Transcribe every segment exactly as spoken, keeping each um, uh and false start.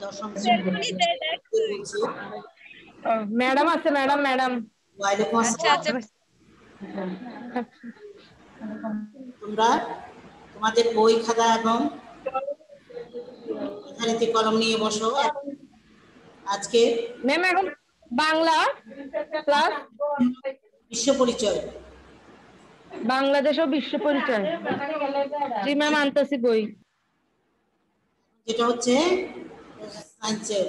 দশম শ্রেণী বলছি। ম্যাডাম আছে ম্যাডাম ম্যাডাম ওয়ালাইকুম আসসালাম। তোমরা তোমাদের বই খাতা এবং লেখালেখি কলম নিয়ে বসো। আজকে ম্যাম এখন বাংলা ক্লাস বিশ্ব পরিচয়, বাংলাদেশ ও বিশ্ব পরিচয়। জি ম্যাম আনতেছি বই। যেটা হচ্ছে সায়েন্সের।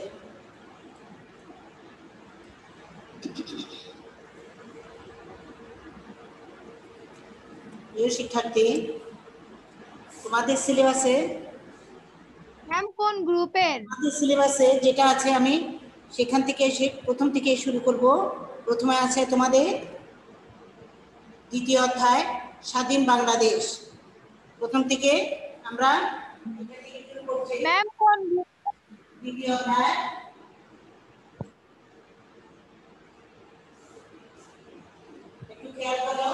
প্রিয় শিক্ষার্থী, তোমাদের সিলেবাসে ম্যাম কোন গ্রুপের? তোমাদের সিলেবাসে যেটা আছে আমি সেখান থেকে এসে প্রথম থেকে শুরু করব। প্রথমে আছে তোমাদের দ্বিতীয় অধ্যায় স্বাধীন বাংলাদেশ। প্রথম থেকে আমরা ম্যাম কোন গ্রুপ? দ্বিতীয় অধ্যায় একটু খেয়াল করো।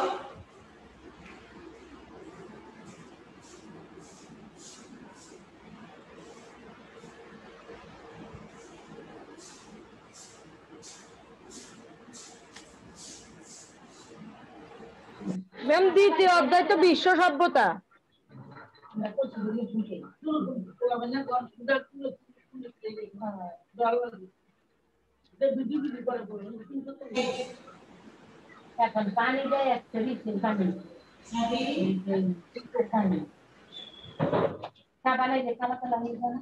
ম্যাম দ্বিতীয় অধ্যায় তো বিশ্ব সভ্যতা। এখন পানি দেয় একটা রিফিল পানি পানি খাবার যে খাবার খাওয়া হয়ে গেল।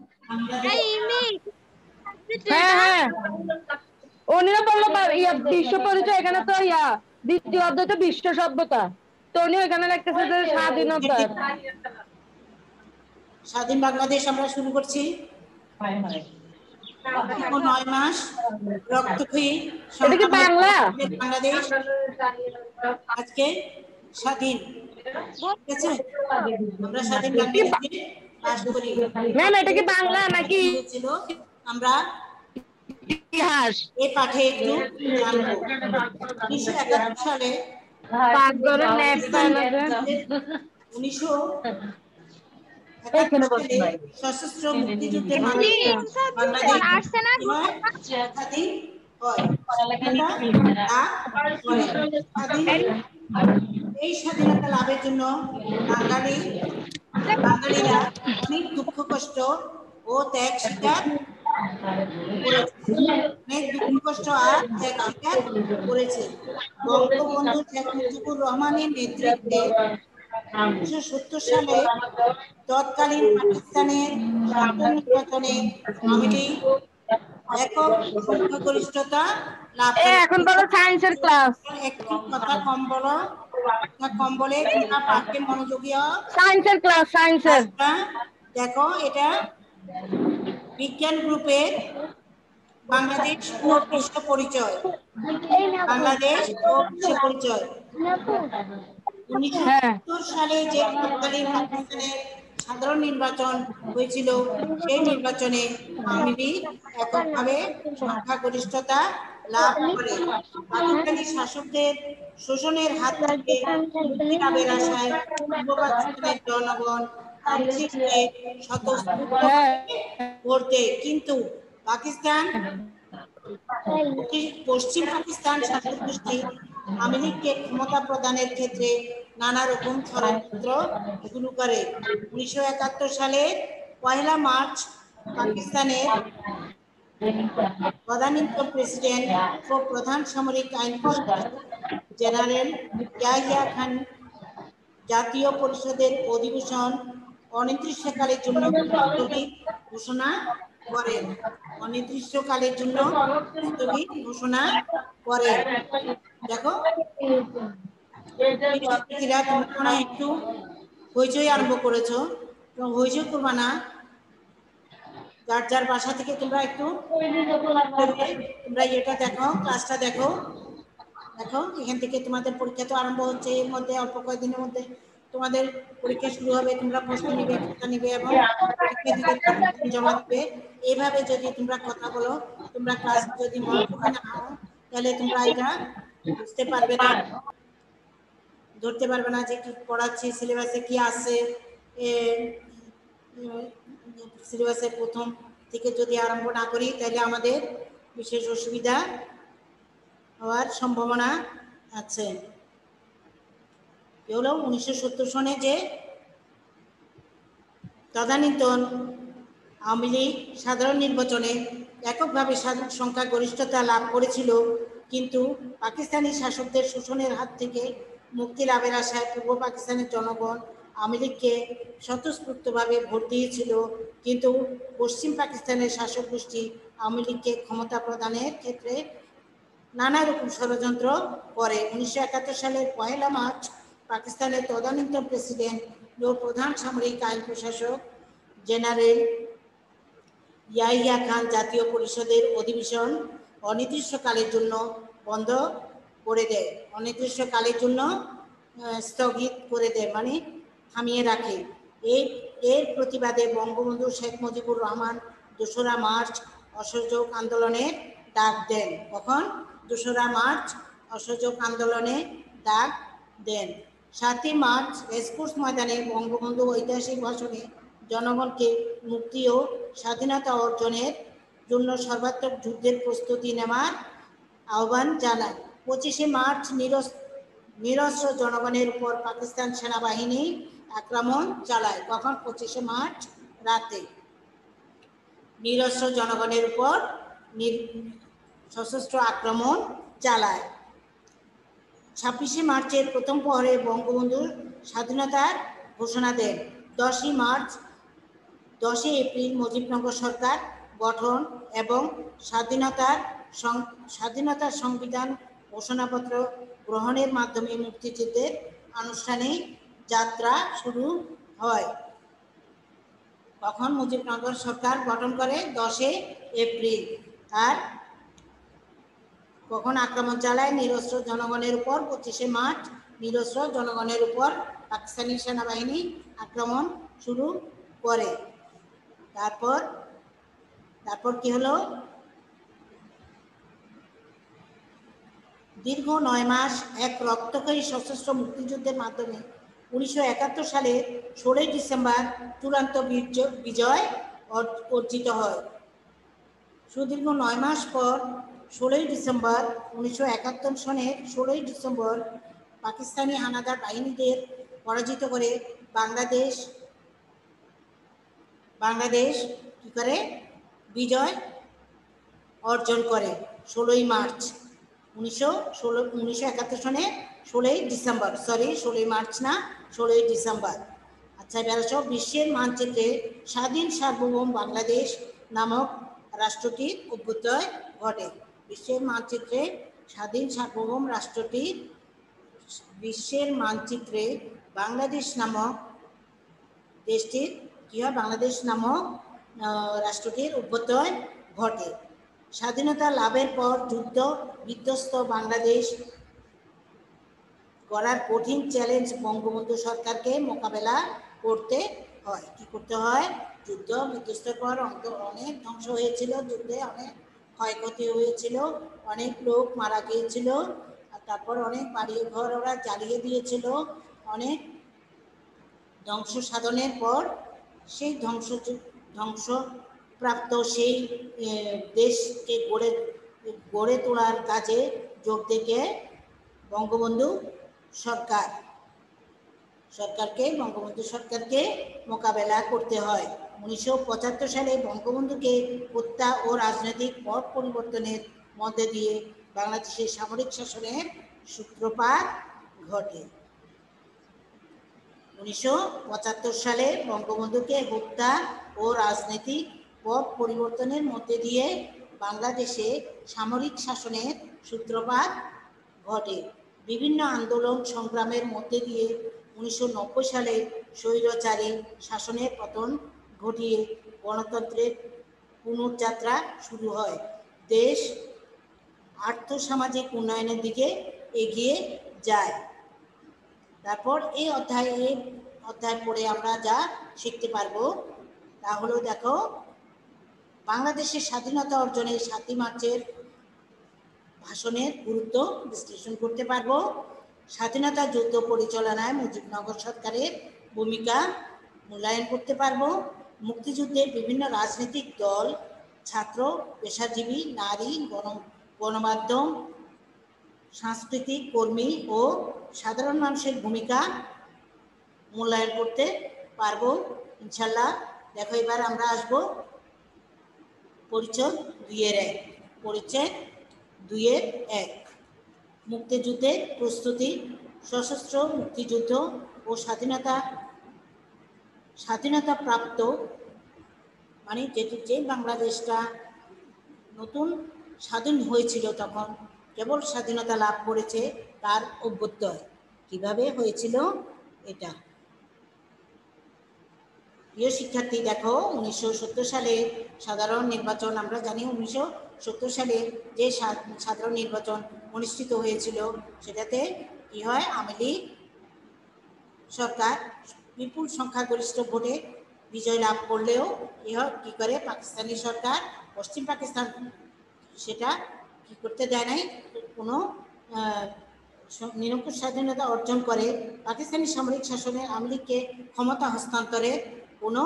হ্যাঁ হ্যাঁ উনিও বললো ইয়া বিশ্ব পরিচয়, এখানে তো ইয়া দ্বিতীয় অধ্যায় তো বিশ্ব সভ্যতা, তো উনি এখানে লিখতেছে যে স্বাধীনতা। স্বাধীন বাংলাদেশ আমরা শুরু করছি। নয় মাস রক্তক্ষয়ী এটা কি বাংলা? বাংলাদেশ আজকে স্বাধীন। ঠিক আছে, আমরা স্বাধীন বাংলাদেশে বাস করি। ম্যাম এটা কি বাংলা নাকি ছিল আমরা ইতিহাস? এই পাঠে একটু জানবো। উনিশশো একাত্তর সালে উনিশশো সশস্ত্র মুক্তিযুদ্ধের মাধ্যমে বাংলাদেশ স্বাধীন হয়। এই স্বাধীনতা লাভের জন্য বাঙালি বাঙালিরা অনেক দুঃখ কষ্ট ও ত্যাগ স্বীকার করেছে। অনেক দুঃখ কষ্ট আর ত্যাগ স্বীকার করেছে। বঙ্গবন্ধু শেখ মুজিবুর রহমানের নেতৃত্বে উনিশশো সত্তর সালে তৎকালীন পাকিস্তানের জাতীয় নির্বাচনে আওয়ামী লীগ একক সংখ্যাগরিষ্ঠতা লাভ করে। এখন বলো সায়েন্সের ক্লাস। একটু কথা কম বলো, কম বলে তোমরা পাঠে মনোযোগী হও। সায়েন্সের ক্লাস সায়েন্সের। দেখো এটা বিজ্ঞান গ্রুপের বাংলাদেশ ও বিশ্ব পরিচয়। বাংলাদেশ ও বিশ্ব পরিচয় উনিশশো সত্তর সালে যে তৎকালীন পাকিস্তানের সাধারণ নির্বাচন হয়েছিল, সেই নির্বাচনে আওয়ামী লীগ এককভাবে সংখ্যাগরিষ্ঠতা লাভ করে। পাকিস্তানি শাসকদের শোষণের হাত থেকে মুক্তি লাভের আশায় পূর্ব পাকিস্তানের জনগণ আওয়ামী লীগকে স্বতঃস্ফূর্ত করতে, কিন্তু পাকিস্তান পশ্চিম পাকিস্তান শাসক গোষ্ঠী আওয়ামী লীগকে ক্ষমতা প্রদানের ক্ষেত্রে নানা রকম ষড়যন্ত্র শুরু করে। উনিশশো একাত্তর সালে পয়লা মার্চ পাকিস্তানের তদানীন্তন প্রেসিডেন্ট ও প্রধান সামরিক আইন প্রশাসক জেনারেল ইয়াহিয়া খান জাতীয় পরিষদের অধিবেশন অনির্দিষ্টকালের জন্য স্থগিত ঘোষণা করেন। অনির্দিষ্টকালের জন্য স্থগিত ঘোষণা করেন। দেখো তোমরা একটু হইচই আরম্ভ করেছো, হইচই করবা না। যার যার বাসা থেকে তোমরা একটু তোমরা এটা দেখো, ক্লাসটা দেখো। দেখো এখান থেকে তোমাদের পরীক্ষা তো আরম্ভ হচ্ছে, এর মধ্যে অল্প কয়েকদিনের মধ্যে তোমাদের পরীক্ষা শুরু হবে। তোমরা প্রশ্ন নিবে, খাতা নিবে এবং জমা দিবে। এইভাবে যদি তোমরা কথা বলো, তোমরা ক্লাস যদি মনোযোগী না হও, তাহলে তোমরা এটা বুঝতে পারবে না, ধরতে পারবে না যে কি পড়াচ্ছি, সিলেবাসে কি আছে। সিলেবাসের প্রথম থেকে যদি আরম্ভ না করি তাহলে আমাদের বিশেষ অসুবিধা হওয়ার সম্ভাবনা আছে। এ হলো উনিশশো সত্তর সনে যে তদানীন্তন আওয়ামী লীগ সাধারণ নির্বাচনে এককভাবে সংখ্যাগরিষ্ঠতা লাভ করেছিল, কিন্তু পাকিস্তানি শাসকদের শোষণের হাত থেকে মুক্তি লাভের আশায় পূর্ব পাকিস্তানের জনগণ আওয়ামী লীগকে স্বতঃস্ফূর্তভাবে ভোট দিয়েছিল। কিন্তু পশ্চিম পাকিস্তানের শাসক গোষ্ঠী আওয়ামী লীগকে ক্ষমতা প্রদানের ক্ষেত্রে নানা রকম ষড়যন্ত্র করে। উনিশশো একাত্তর সালের পয়লা মার্চ পাকিস্তানের তদানীন্তন প্রেসিডেন্ট ও প্রধান সামরিক আইন প্রশাসক জেনারেল ইয়াহিয়া খান জাতীয় পরিষদের অধিবেশন অনির্দিষ্টকালের জন্য বন্ধ করে দেয়, অনির্দিষ্টকালের জন্য স্থগিত করে দেয়, মানে থামিয়ে রাখে। এই এর প্রতিবাদে বঙ্গবন্ধু শেখ মুজিবুর রহমান দোসরা মার্চ অসহযোগ আন্দোলনের ডাক দেন। কখন? দোসরা মার্চ অসহযোগ আন্দোলনে ডাক দেন। সাতই মার্চ রেসকোর্স ময়দানে বঙ্গবন্ধু ঐতিহাসিক ভাষণে জনগণকে মুক্তি ও স্বাধীনতা অর্জনের জন্য সর্বাত্মক যুদ্ধের প্রস্তুতি নেওয়ার আহ্বান জানান। পঁচিশে মার্চ নিরস্ত্র জনগণের উপর পাকিস্তান সেনাবাহিনী আক্রমণ চালায়। কখন? পঁচিশে মার্চ রাতে নিরস্ত্র জনগণের উপর সশস্ত্র আক্রমণ চালায়। ছাব্বিশে মার্চের প্রথম প্রহরে বঙ্গবন্ধু স্বাধীনতার ঘোষণা দেন। দশই মার্চ দশই এপ্রিল মুজিবনগর সরকার গঠন এবং স্বাধীনতার স্বাধীনতার সংবিধান ঘোষণাপত্র গ্রহণের মাধ্যমে মুক্তিযুদ্ধের আনুষ্ঠানিক যাত্রা শুরু হয়। কখন মুজিবনগর সরকার গঠন করে? দশই এপ্রিল। আর কখন আক্রমণ চালায় নিরস্ত্র জনগণের উপর? পঁচিশে মার্চ নিরস্ত্র জনগণের উপর পাকিস্তানি সেনাবাহিনী আক্রমণ শুরু করে। তারপর তারপর কি হলো? দীর্ঘ নয় মাস এক রক্তক্ষয়ী সশস্ত্র মুক্তিযুদ্ধের মাধ্যমে উনিশশো একাত্তর সালে ষোলোই ডিসেম্বর চূড়ান্ত বিজয় অর্জিত হয়। সুদীর্ঘ নয় মাস পর ষোলোই ডিসেম্বর উনিশশো একাত্তর সনের ষোলোই ডিসেম্বর পাকিস্তানি হানাদার বাহিনীদের পরাজিত করে বাংলাদেশ বাংলাদেশ কি করে বিজয় অর্জন করে। ষোলোই মার্চ উনিশশো ষোলো উনিশশো একাত্তর সনে ষোলোই ডিসেম্বর, সরি ষোলোই মার্চ না, ষোলোই ডিসেম্বর। আচ্ছা, বেরোসো বিশ্বের মানচিত্রে স্বাধীন সার্বভৌম বাংলাদেশ নামক রাষ্ট্রটির অভ্যুদয় ঘটে। বিশ্বের মানচিত্রে স্বাধীন সার্বভৌম রাষ্ট্রটির বিশ্বের মানচিত্রে বাংলাদেশ নামক দেশটির কি হয়? বাংলাদেশ নামক রাষ্ট্রটির অভ্যুদয় ঘটে। স্বাধীনতা লাভের পর যুদ্ধ বিধ্বস্ত বাংলাদেশ গড়ার কঠিন চ্যালেঞ্জ বঙ্গবন্ধু সরকারকে মোকাবেলা করতে হয়। কি করতে হয়? যুদ্ধ বিধ্বস্তের পর অনেক ধ্বংস হয়েছিল, যুদ্ধে অনেক ক্ষয়ক্ষতি হয়েছিল, অনেক লোক মারা গিয়েছিল, আর তারপর অনেক বাড়ি ঘর ওরা জ্বালিয়ে দিয়েছিল। অনেক ধ্বংস সাধনের পর সেই ধ্বংস ধ্বংসপ্রাপ্ত সেই দেশকে গড়ে গড়ে তোলার কাজে যোগ দিতে বঙ্গবন্ধু সরকার সরকারকে বঙ্গবন্ধু সরকারকে মোকাবেলা করতে হয়। উনিশশো পঁচাত্তর সালে বঙ্গবন্ধুকে হত্যা ও রাজনৈতিক পট পরিবর্তনের মধ্যে দিয়ে বাংলাদেশের সামরিক শাসনের সূত্রপাত ঘটে। উনিশশো পঁচাত্তর সালে বঙ্গবন্ধুকে হত্যা ও রাজনৈতিক পট পরিবর্তনের মধ্যে দিয়ে বাংলাদেশে সামরিক শাসনের সূত্রপাত ঘটে। বিভিন্ন আন্দোলন সংগ্রামের মধ্যে দিয়ে উনিশশো নব্বই সালে স্বৈরাচারী শাসনের পতন ঘটিয়ে গণতন্ত্রের পুনর্যাত্রা শুরু হয়। দেশ আর্থসামাজিক উন্নয়নের দিকে এগিয়ে যায়। তারপর এই অধ্যায় এই অধ্যায় পড়ে আমরা যা শিখতে পারবো তা হলো, দেখো, বাংলাদেশের স্বাধীনতা অর্জনের সাতই মার্চের ভাষণের গুরুত্ব বিশ্লেষণ করতে পারবো। স্বাধীনতা যুদ্ধ পরিচালনায় মুজিবনগর সরকারের ভূমিকা মূল্যায়ন করতে পারবো। মুক্তিযুদ্ধে বিভিন্ন রাজনৈতিক দল, ছাত্র, পেশাজীবী, নারী, গণ গণমাধ্যম, সাংস্কৃতিক কর্মী ও সাধারণ মানুষের ভূমিকা মূল্যায়ন করতে পারবো ইনশাল্লাহ। দেখো এবার আমরা আসবো পরিচ্ছেদ দুইয়ের এক। পরিচ্ছেদ দুইয়ের এক, মুক্তিযুদ্ধের প্রস্তুতি। সশস্ত্র মুক্তিযুদ্ধ ও স্বাধীনতা স্বাধীনতা প্রাপ্ত মানে যেটি যে বাংলাদেশটা নতুন স্বাধীন হয়েছিল, তখন কেবল স্বাধীনতা লাভ করেছে তার অভ্যুদয় কিভাবে হয়েছিল এটা। প্রিয় শিক্ষার্থী, দেখো উনিশশো সত্তর সালে সাধারণ নির্বাচন, আমরা জানি উনিশশো সত্তর সালে যে সাধারণ নির্বাচন অনুষ্ঠিত হয়েছিল সেটাতে কি হয়, আওয়ামী লীগ সরকার বিপুল সংখ্যাগরিষ্ঠ ভোটে বিজয় লাভ করলেও কি হয় কি করে পাকিস্তানি সরকার, পশ্চিম পাকিস্তান সেটা কি করতে দেয় নাই, কোনো নিরঙ্কুশ স্বাধীনতা অর্জন করে পাকিস্তানি সামরিক শাসনে আওয়ামী লীগকে ক্ষমতা হস্তান্তরে কোনো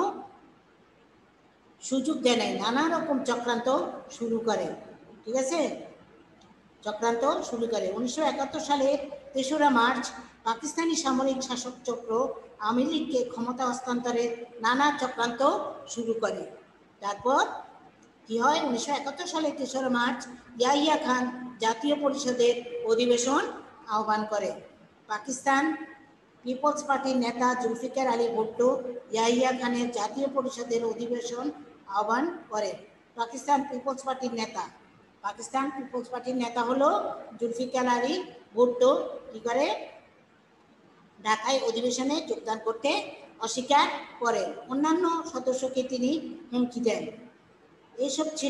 সুযোগ দেয় নাই, নানা রকম চক্রান্ত শুরু করে। ঠিক আছে, চক্রান্ত শুরু করে উনিশশো একাত্তর সালে তেসরা মার্চ পাকিস্তানি সামরিক শাসক চক্র আওয়ামী লীগকে ক্ষমতা হস্তান্তরে নানা চক্রান্ত শুরু করে। তারপর কি হয়, উনিশশো একাত্তর সালে তেসরা মার্চ ইয়াহিয়া খান জাতীয় পরিষদের অধিবেশন আহ্বান করে। পাকিস্তান পিপলস পার্টির নেতা জুলফিকার আলী ভুট্টো ইয়াহিয়া খানের জাতীয় পরিষদের অধিবেশন আহ্বান করে। পাকিস্তান পিপলস পার্টির নেতা পাকিস্তান পিপলস পার্টির নেতা হলো জুলফিকার আলী ভুট্টো কি করে, ঢাকায় অধিবেশনে যোগদান করতে অস্বীকার করেন। অন্যান্য সদস্যকে তিনি হুমকি দেন। এইসব ছিল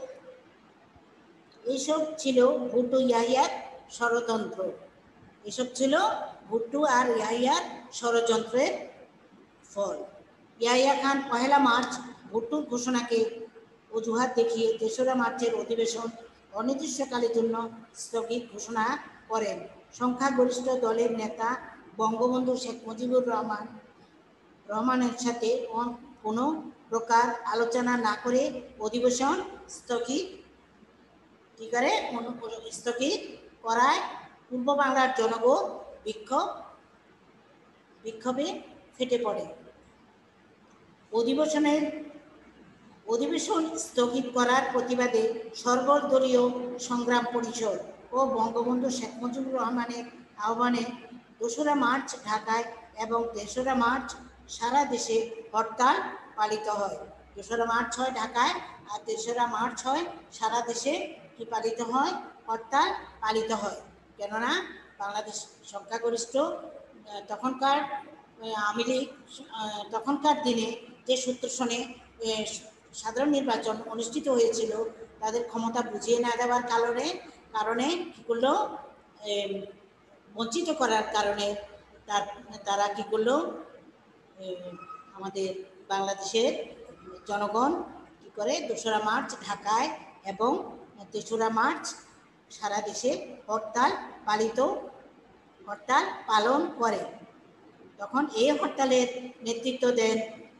এইসব ছিল ভুট্টো ইয়াহিয়ার ষড়যন্ত্র। এসব ছিল ভুট্টো আর ইয়াহিয়ার ষড়যন্ত্রের ফল। ইয়াহিয়া খান পহেলা মার্চ ভুট্টোর ঘোষণাকে অজুহাত দেখিয়ে তেসরা মার্চের অধিবেশন অনির্দিষ্টকালের জন্য স্থগিত ঘোষণা করেন। সংখ্যাগরিষ্ঠ দলের নেতা বঙ্গবন্ধু শেখ মুজিবুর রহমান রহমানের সাথে কোনো প্রকার আলোচনা না করে অধিবেশন স্থগিত কি করে স্থগিত করায় পূর্ব বাংলার জনগণ বিক্ষোভ বিক্ষোভে ফেটে পড়ে। অধিবেশনের অধিবেশন স্থগিত করার প্রতিবাদে সর্বদলীয় সংগ্রাম পরিষদ ও বঙ্গবন্ধু শেখ মুজিবুর রহমানের আহ্বানে দোসরা মার্চ ঢাকায় এবং তেসরা মার্চ সারা দেশে হরতাল পালিত হয়। দোসরা মার্চ হয় ঢাকায় আর তেসরা মার্চ হয় সারা দেশে কি পালিত হয়, হরতাল পালিত হয়। কেননা বাংলাদেশ সংখ্যাগরিষ্ঠ তখনকার আওয়ামী লীগ তখনকার দিনে যে সত্তর সনে সাধারণ নির্বাচন অনুষ্ঠিত হয়েছিল তাদের ক্ষমতা বুঝিয়ে না দেওয়ার কারণে কারণে কী করলো, বঞ্চিত করার কারণে তার তারা কী করলো, আমাদের বাংলাদেশের জনগণ কী করে দোসরা মার্চ ঢাকায় এবং তেসরা মার্চ সারা দেশে হরতাল পালিত হরতাল পালন করে। তখন এই হরতালের নেতৃত্ব দেন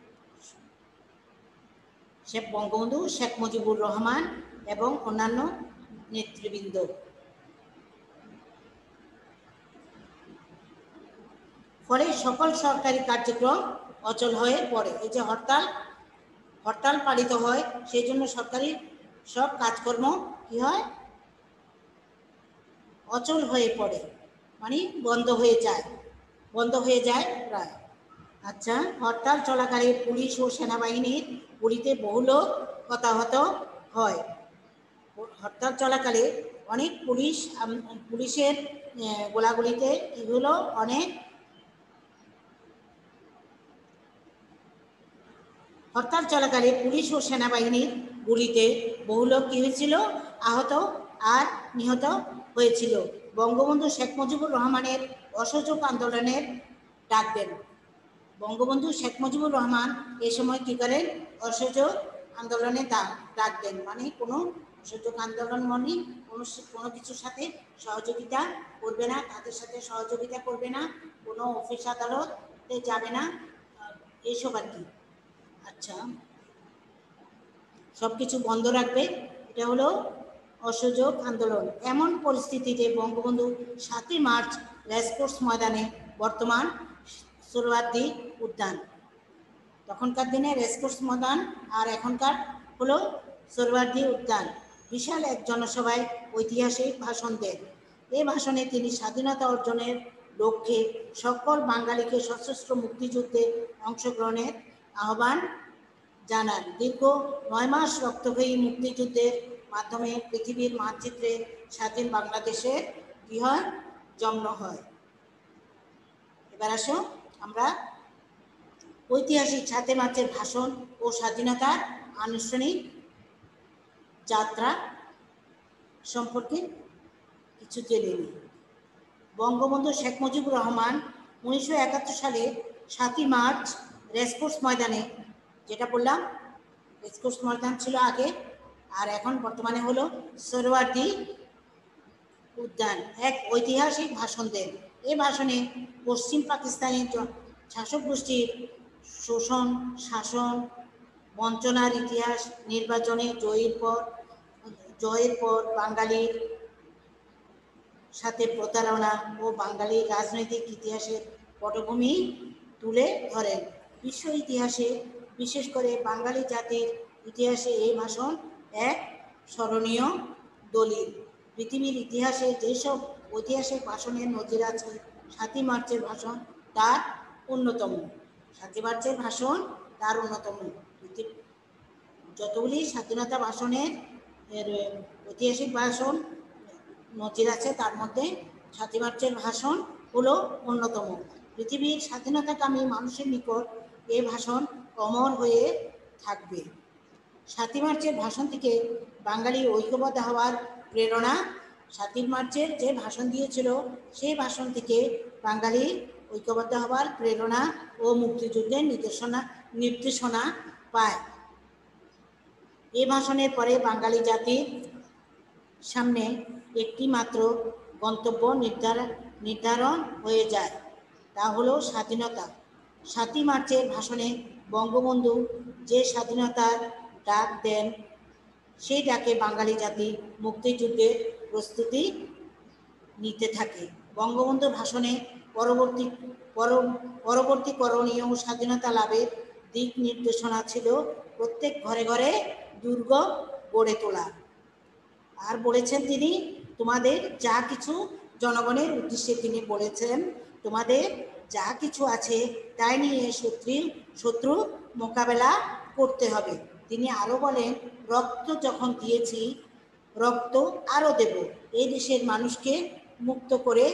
শেখ বঙ্গবন্ধু শেখ মুজিবুর রহমান এবং অন্যান্য নেতৃবৃন্দ। ফলে সকল সরকারি কার্যক্রম অচল হয়ে পড়ে। এই যে হরতাল হরতাল পালিত হয় সেই জন্য সরকারি সব কাজকর্ম কি হয়, অচল হয়ে পড়ে, মানে বন্ধ হয়ে যায় বন্ধ হয়ে যায় প্রায়। আচ্ছা, হরতাল চলাকালে পুলিশ ও সেনাবাহিনীর গুলিতে বহু লোক হতাহত হয়। হরতাল চলাকালে অনেক পুলিশ পুলিশের গোলাগুলিতে এগুলো অনেক হরতাল চলাকালে পুলিশ ও সেনাবাহিনীর গুলিতে বহু লোক কী হয়েছিল, আহত আর নিহত হয়েছিল। বঙ্গবন্ধু শেখ মুজিবুর রহমানের অসহযোগ আন্দোলনের ডাক দেন। বঙ্গবন্ধু শেখ মুজিবুর রহমান এই সময় কী করেন, অসহযোগ আন্দোলনে ডাক দেন। মানে কোনো অসহযোগ আন্দোলন মানে কোনো কোনো কিছুর সাথে সহযোগিতা করবে না, তাদের সাথে সহযোগিতা করবে না, কোনো অফিস আদালতে যাবে না, এইসব আর কি। আচ্ছা, সবকিছু বন্ধ রাখবে। এটা হলো অসহযোগ আন্দোলন। এমন পরিস্থিতিতে বঙ্গবন্ধু সাতই মার্চ রেসকোর্স ময়দানে, বর্তমান সোহরাওয়ার্দী উদ্যান, তখনকার দিনে রেসকোর্স ময়দান আর এখনকার হলো সোহরাওয়ার্দী উদ্যান, বিশাল এক জনসভায় ঐতিহাসিক ভাষণ দেন। এই ভাষণে তিনি স্বাধীনতা অর্জনের লক্ষ্যে সকল বাঙালিকে সশস্ত্র মুক্তিযুদ্ধে অংশগ্রহণের আহ্বান জানান। দীর্ঘ নয় মাস রক্তক্ষয়ী মুক্তিযুদ্ধের মাধ্যমে পৃথিবীর মানচিত্রে স্বাধীন বাংলাদেশের কি হয়, জন্ম হয়। এবার আসো আমরা ঐতিহাসিক সাতই মার্চের ভাষণ ও স্বাধীনতার আনুষ্ঠানিক যাত্রা সম্পর্কে কিছু জেনে নিই। বঙ্গবন্ধু শেখ মুজিবুর রহমান উনিশশো একাত্তর সালে সাতই মার্চ রেসকোর্স ময়দানে, যেটা বললাম রেসকোর্স ময়দান ছিল আগে, আর এখন বর্তমানে হলো সোহরাওয়ার্দী উদ্যান, এক ঐতিহাসিক ভাষণ দেন। এই ভাষণে পশ্চিম পাকিস্তানি শাসক গোষ্ঠীর শোষণ, শাসন, বঞ্চনার ইতিহাস, নির্বাচনে জয়ের পর জয়ের পর বাঙালির সাথে প্রতারণা ও বাঙালির রাজনৈতিক ইতিহাসের পটভূমি তুলে ধরেন। বিশ্ব ইতিহাসে, বিশেষ করে বাঙালি জাতির ইতিহাসে এই ভাষণ এক স্মরণীয় দলিল। পৃথিবীর ইতিহাসে যেসব ঐতিহাসিক ভাষণের নজির আছে, সাতই মার্চের ভাষণ তার অন্যতম। সাতই মার্চের ভাষণ তার অন্যতম। যতগুলি স্বাধীনতা ভাষণের ঐতিহাসিক ভাষণ নজির আছে, তার মধ্যে সাতই মার্চের ভাষণ হলো অন্যতম। পৃথিবীর স্বাধীনতাকামী মানুষের নিকট এই ভাষণ অমর হয়ে থাকবে। সাতই মার্চের ভাষণ থেকে বাঙালি ঐক্যবদ্ধ হওয়ার প্রেরণা, সাতই মার্চের যে ভাষণ দিয়েছিল সেই ভাষণ থেকে বাঙালি ঐক্যবদ্ধ হওয়ার প্রেরণা ও মুক্তিযুদ্ধের নির্দেশনা নির্দেশনা পায়। এই ভাষণের পরে বাঙালি জাতির সামনে একটি মাত্র গন্তব্য নির্ধারণ নির্ধারণ হয়ে যায়, তা হলো স্বাধীনতা। সাতই মার্চের ভাষণে বঙ্গবন্ধু যে স্বাধীনতার ডাক দেন, সেই ডাকে বাঙালি জাতি মুক্তিযুদ্ধের প্রস্তুতি নিতে থাকে। বঙ্গবন্ধুর ভাষণে পরবর্তী পরবর্তী করণীয় স্বাধীনতা লাভের দিক নির্দেশনা ছিল প্রত্যেক ঘরে ঘরে দুর্গ গড়ে তোলা। আর বলেছেন তিনি, তোমাদের যা কিছু, জনগণের উদ্দেশ্যে তিনি বলেছেন, তোমাদের যা কিছু আছে তাই নিয়ে শত্রু শত্রু মোকাবেলা করতে হবে। তিনি আরো বলেন, রক্ত যখন দিয়েছি রক্ত আরো দেব, এই দেশের মানুষকে মুক্ত করে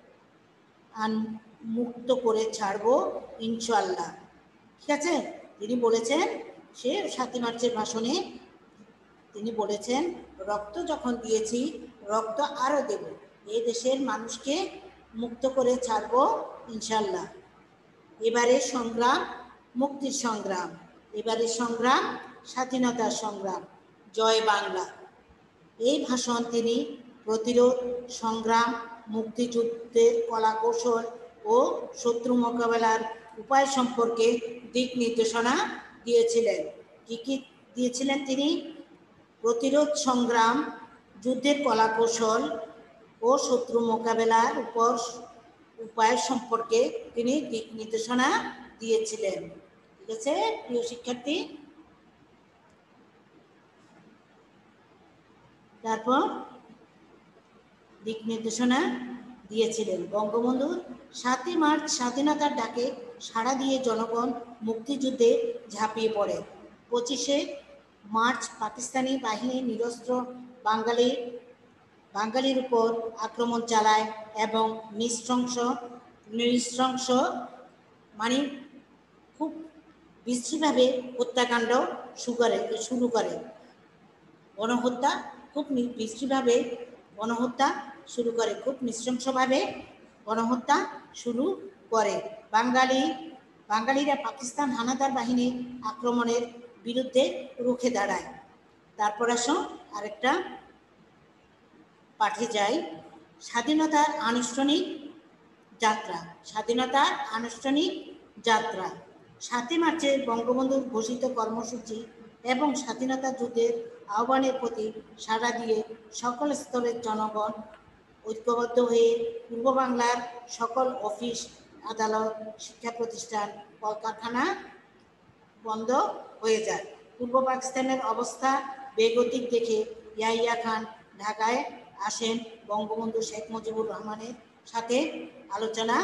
মুক্ত করে ছাড়বো ইনশাআল্লাহ। ঠিক আছে, তিনি বলেছেন, সে সাতই মার্চের ভাষণে তিনি বলেছেন, রক্ত যখন দিয়েছি রক্ত আরো দেব, এই দেশের মানুষকে মুক্ত করে ছাড়বো ইনশাআল্লাহ। এবারে সংগ্রাম মুক্তির সংগ্রাম, এবারে সংগ্রাম স্বাধীনতার সংগ্রাম, জয় বাংলা। এই ভাষণ তিনি প্রতিরোধ সংগ্রাম, মুক্তিযুদ্ধের কলাকৌশল ও শত্রু মোকাবেলার উপায় সম্পর্কে দিক নির্দেশনা দিয়েছিলেন। কি কি দিয়েছিলেন তিনি? প্রতিরোধ সংগ্রাম, যুদ্ধের কলাকৌশল ও শত্রু মোকাবেলার উপর উপায় সম্পর্কে তিনি দিক নির্দেশনা দিয়েছিলেন। ঠিক আছে প্রিয় শিক্ষার্থী, তারপর দিক নির্দেশনা দিয়েছিলেন। বঙ্গবন্ধু সাতই মার্চ স্বাধীনতার ডাকে সাড়া দিয়ে জনগণ মুক্তিযুদ্ধে ঝাঁপিয়ে পড়ে। পঁচিশে মার্চ পাকিস্তানি বাহিনী নিরস্ত্র বাঙালি বাঙালির উপর আক্রমণ চালায় এবং নৃশংস নৃশংস মানে খুব বিশ্রীভাবে হত্যাকাণ্ড শুরু করে। গণহত্যা খুব বিশ্রীভাবে গণহত্যা শুরু করে খুব নৃশংসভাবে গণহত্যা শুরু করে। বাঙালি বাঙালিরা পাকিস্তান হানাদার বাহিনী আক্রমণের বিরুদ্ধে রুখে দাঁড়ায়। তারপর আসো আরেকটা পাঠে যাই। স্বাধীনতার আনুষ্ঠানিক যাত্রা, স্বাধীনতার আনুষ্ঠানিক যাত্রা সাতই মার্চে বঙ্গবন্ধুর ঘোষিত কর্মসূচি এবং স্বাধীনতা যুদ্ধের আহ্বানের প্রতি সাড়া দিয়ে সকল স্তরের জনগণ ঐক্যবদ্ধ হয়ে পূর্ব বাংলার সকল অফিস, আদালত, শিক্ষা প্রতিষ্ঠান, কলকারখানা বন্ধ হয়ে যায়। পূর্ব পাকিস্তানের অবস্থা বেগতিক দেখে ইয়াহিয়া খান ঢাকায় আসেন বঙ্গবন্ধু শেখ মুজিবুর রহমানের সাথে আলোচনা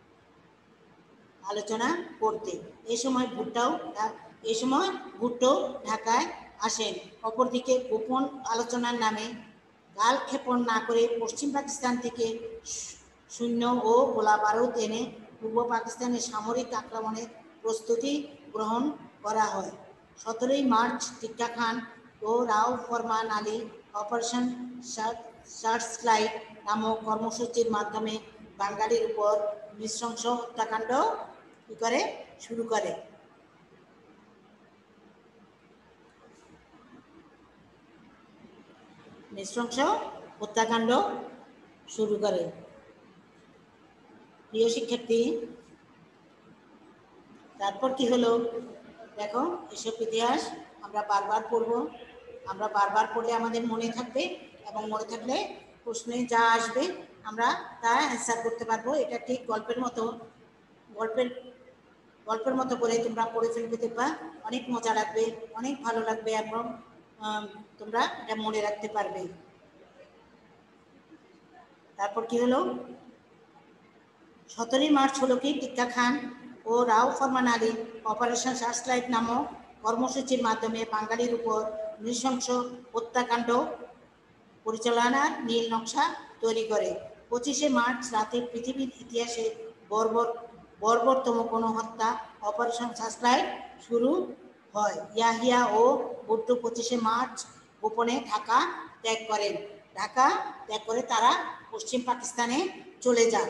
আলোচনা করতে। এই সময় ভুট্টাও এই সময় ভুট্টো ঢাকায় আসেন। অপরদিকে গোপন আলোচনার নামে কালক্ষেপণ না করে পশ্চিম পাকিস্তান থেকে সৈন্য ও গোলা বারুদ এনে পূর্ব পাকিস্তানের সামরিক আক্রমণের প্রস্তুতি গ্রহণ করা হয়। সতেরোই মার্চ টিক্কা খান ও রাও ফরমান আলী অপারেশন সার্চ লাইট নামক কর্মসূচির মাধ্যমে বাঙালির উপর নৃশংস হত্যাকাণ্ড কি করে শুরু করে। নৃশংস হত্যাকাণ্ড শুরু করে। প্রিয় শিক্ষার্থী, তারপর কি হলো দেখো, এসব ইতিহাস আমরা বারবার পড়ব। আমরা বারবার পড়লে আমাদের মনে থাকবে এবং মনে থাকলে প্রশ্নে যা আসবে আমরা তা অ্যান্সার করতে পারবো। এটা ঠিক গল্পের মতো, গল্পের গল্পের মতো করে তোমরা পড়ে ফেলবে, দেখবা অনেক মজা লাগবে, অনেক ভালো লাগবে এবং তোমরা এটা মনে রাখতে পারবে। তারপর কি হলো, সতেরোই মার্চ হলো কি টিক্কা খান ও রাও ফরমান আলী অপারেশন সার্চলাইট নামক কর্মসূচির মাধ্যমে বাঙালির উপর নৃশংস হত্যাকাণ্ড পরিচালনার নীল নকশা তৈরি করে। পঁচিশে মার্চ রাতে পৃথিবীর ইতিহাসে বর্বর বর্বরতম গণহত্যা অপারেশন সার্চলাইট শুরু হয়। ইয়াহিয়া ও ভুট্টো পঁচিশে মার্চ গোপনে ঢাকা ত্যাগ করেন। ঢাকা ত্যাগ করে তারা পশ্চিম পাকিস্তানে চলে যান।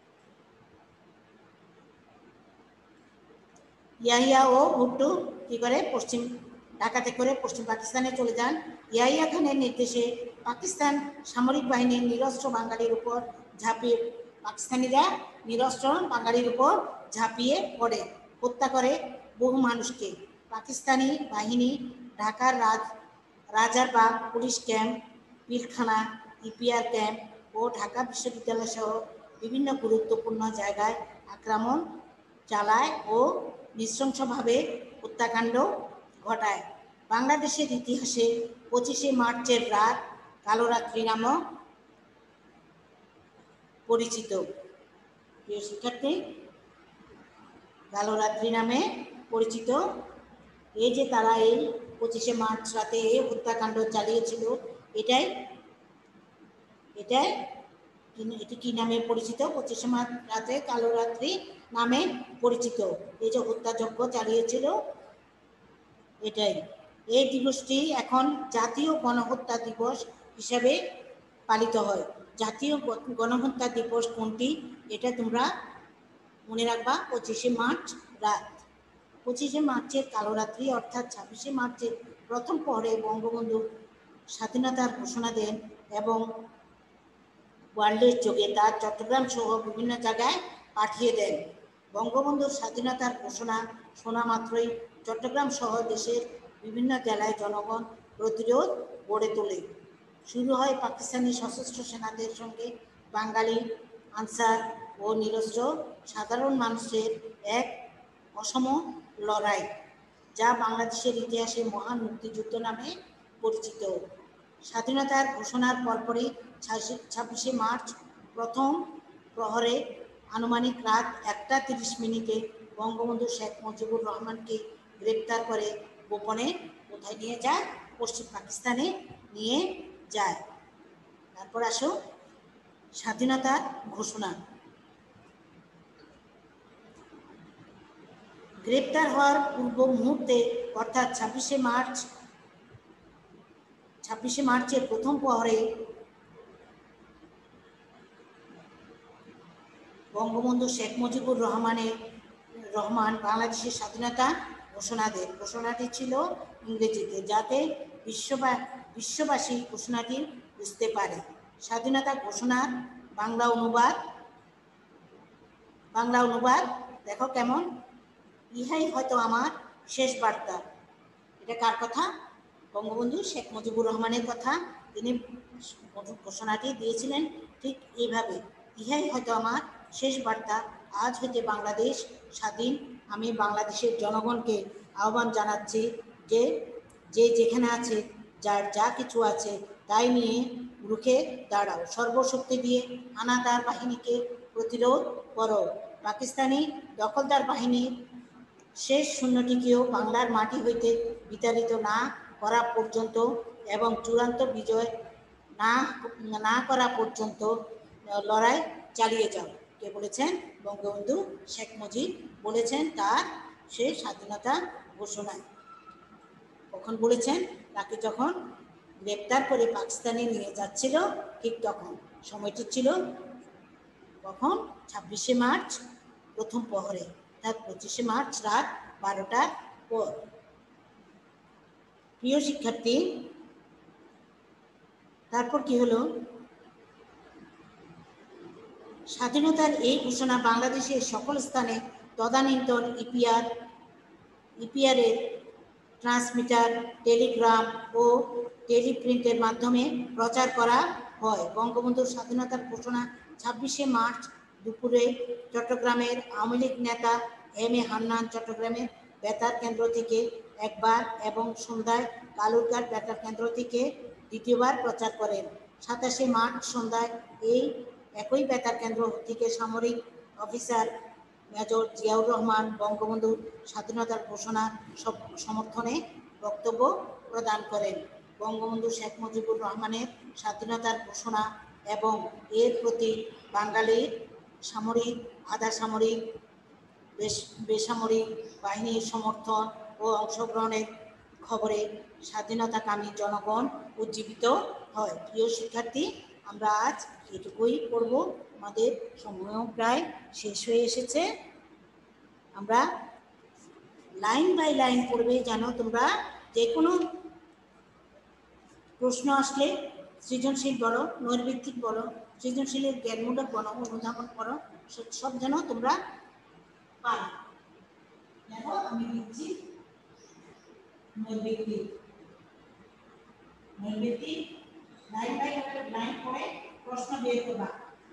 ইয়াহিয়া ও ভুট্টো কি করে পশ্চিম ঢাকা ত্যাগ করে পশ্চিম পাকিস্তানে চলে যান। ইয়াহিয়া খানের নির্দেশে পাকিস্তান সামরিক বাহিনীর নিরস্ত্র বাঙালির উপর ঝাঁপিয়ে পাকিস্তানিরা নিরস্ত্র বাঙালির উপর ঝাঁপিয়ে পড়ে, হত্যা করে বহু মানুষকে। পাকিস্তানি বাহিনী ঢাকার Raj Rajarbagh police camp, Pilkhana, EPR camp ও ঢাকা বিশ্ববিদ্যালয় সহ বিভিন্ন গুরুত্বপূর্ণ জায়গায় আক্রমণ চালায় ও নৃশংসভাবে হত্যাকাণ্ড ঘটায়। বাংলাদেশের ইতিহাসে পঁচিশে মার্চের রাত কালোরাত্রি নামক পরিচিত। প্রিয় শিক্ষার্থী, কালোরাত্রি নামে পরিচিত। এই যে তারা এই পঁচিশে মার্চ রাতে এই হত্যাকাণ্ড চালিয়েছিল, এটাই এটাই এটি কি নামে পরিচিত? পঁচিশে মার্চ রাতে কালোরাত্রি নামে পরিচিত। এই যে হত্যাযজ্ঞ চালিয়েছিল, এটাই। এই দিবসটি এখন জাতীয় গণহত্যা দিবস হিসাবে পালিত হয়। জাতীয় গণহত্যা দিবস কোনটি এটা তোমরা মনে রাখবা, পঁচিশে মার্চ রাত। পঁচিশে মার্চের কালোরাত্রি অর্থাৎ ছাব্বিশে মার্চের প্রথম পহরে বঙ্গবন্ধু স্বাধীনতার ঘোষণা দেন এবং ওয়ার্ল্ডের যোগে তার চট্টগ্রাম সহ বিভিন্ন জায়গায় পাঠিয়ে দেন। বঙ্গবন্ধুর স্বাধীনতার ঘোষণা শোনা মাত্রই চট্টগ্রাম সহ দেশের বিভিন্ন জেলায় জনগণ প্রতিরোধ গড়ে তোলে। শুরু হয় পাকিস্তানি সশস্ত্র সেনাদের সঙ্গে বাঙালি, আনসার ও নিরস্ত্র সাধারণ মানুষের এক অসম লড়াই, যা বাংলাদেশের ইতিহাসে মহান মুক্তিযুদ্ধ নামে পরিচিত। স্বাধীনতার ঘোষণার পরপরই ছাব্বিশে মার্চ প্রথম প্রহরে আনুমানিক রাত একটা তিরিশ মিনিটে বঙ্গবন্ধু শেখ মুজিবুর রহমানকে গ্রেপ্তার করে গোপনে কোথায় নিয়ে যায়? পশ্চিম পাকিস্তানে নিয়ে যায়। তারপর আসো স্বাধীনতার ঘোষণা। গ্রেপ্তার হওয়ার পূর্ব মুহূর্তে অর্থাৎ ছাব্বিশে মার্চ ছাব্বিশে মার্চের প্রথম প্রহরে বঙ্গবন্ধু শেখ মুজিবুর রহমানের রহমান বাংলাদেশের স্বাধীনতা ঘোষণা দেন। ঘোষণাটি ছিল ইংরেজিতে, যাতে বিশ্ববা বিশ্ববাসী ঘোষণাটি বুঝতে পারে। স্বাধীনতা ঘোষণার বাংলা অনুবাদ বাংলা অনুবাদ দেখো কেমন। ইহাই হয়তো আমার শেষ বার্তা। এটা কার কথা? বঙ্গবন্ধু শেখ মুজিবুর রহমানের কথা। তিনি ঘোষণাটি দিয়েছিলেন ঠিক এইভাবে, ইহাই হয়তো আমার শেষ বার্তা, আজ হইতে বাংলাদেশ স্বাধীন। আমি বাংলাদেশের জনগণকে আহ্বান জানাচ্ছি যে যে যেখানে আছে, যার যা কিছু আছে তাই নিয়ে রুখে দাঁড়াও, সর্বশক্তি দিয়ে হানাদার বাহিনীকে প্রতিরোধ করো। পাকিস্তানি দখলদার বাহিনীর শেষ শূন্যটিকেও বাংলার মাটি হইতে বিতাড়িত না করা পর্যন্ত এবং চূড়ান্ত বিজয় না না করা পর্যন্ত লড়াই চালিয়ে যাও। কে বলেছেন? বঙ্গবন্ধু শেখ মুজিব বলেছেন তার সেই স্বাধীনতা ঘোষণায়। কখন বলেছেন? তাকে যখন গ্রেপ্তার করে পাকিস্তানে নিয়ে যাচ্ছিল, ঠিক তখন। সময়টি ছিল কখন? ছাব্বিশে মার্চ প্রথম প্রহরে, অর্থাৎ পঁচিশে মার্চ রাত বারোটার পর। প্রিয় শিক্ষার্থী, তারপর কি হলো? স্বাধীনতার এই ঘোষণা বাংলাদেশের সকল স্থানে তদানীন্তন ইপিআর ইপিআরের ট্রান্সমিটার, টেলিগ্রাম ও টেলিপ্রিন্টের মাধ্যমে প্রচার করা হয়। বঙ্গবন্ধুর স্বাধীনতার ঘোষণা ছাব্বিশে মার্চ দুপুরে চট্টগ্রামের আওয়ামী লীগ নেতা এম এ হান্নান চট্টগ্রামের বেতার কেন্দ্র থেকে একবার এবং সন্ধ্যায় কালুরঘাট বেতার কেন্দ্র থেকে দ্বিতীয়বার প্রচার করেন। সাতাশে মার্চ সন্ধ্যায় এই একই বেতার কেন্দ্র থেকে সামরিক অফিসার মেজর জিয়াউর রহমান বঙ্গবন্ধুর স্বাধীনতার ঘোষণার সমর্থনে বক্তব্য প্রদান করেন। বঙ্গবন্ধু শেখ মুজিবুর রহমানের স্বাধীনতার ঘোষণা এবং এর প্রতি বাঙালির সামরিক, আধা সামরিক, বেসামরিক বাহিনীর সমর্থন ও অংশগ্রহণের খবরে স্বাধীনতাকামী জনগণ উজ্জীবিত হয়। প্রিয় শিক্ষার্থী, আমরা আজ এটুকুই পড়ব, আমাদের সময়ও প্রায় শেষ হয়ে এসেছে। আমরা লাইন বাই লাইন পড়বে, যেন তোমরা যে কোনো প্রশ্ন আসলে সৃজনশীল বলো, নৈর্ভিত্তিক বলো, সৃজনশীলের জ্ঞানমূলক বলো, অনুধাবন করো, সব যেন তোমরা পারো। দেখো আমি দিচ্ছি নৈর্ভিত্তিক নৈর্ভিত্তিক লাইন বাই লাইন পড়ে প্রশ্ন বের করবা।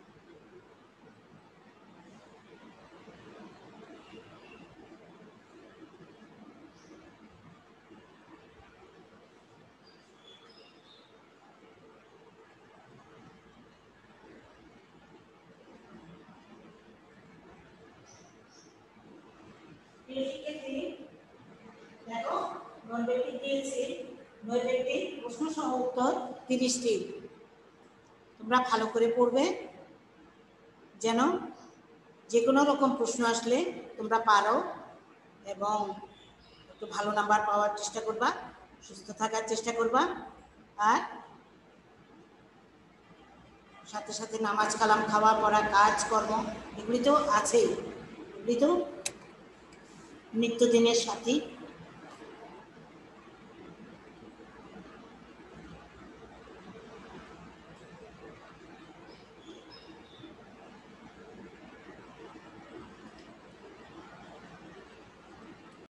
দেখো নৈর্ভিত্তিক দিয়েছি, নৈর্ভিত্তিক প্রশ্ন সহ উত্তর তিরিশটি। তোমরা ভালো করে পড়বে, যেন যে কোনো রকম প্রশ্ন আসলে তোমরা পারো এবং একটু ভালো নাম্বার পাওয়ার চেষ্টা করবা, সুস্থ থাকার চেষ্টা করবা। আর সাথে সাথে নামাজ কালাম, খাওয়া পড়া, কাজ কর্ম, এগুলি তো আছেই, এগুলি তো নিত্যদিনের সাথী।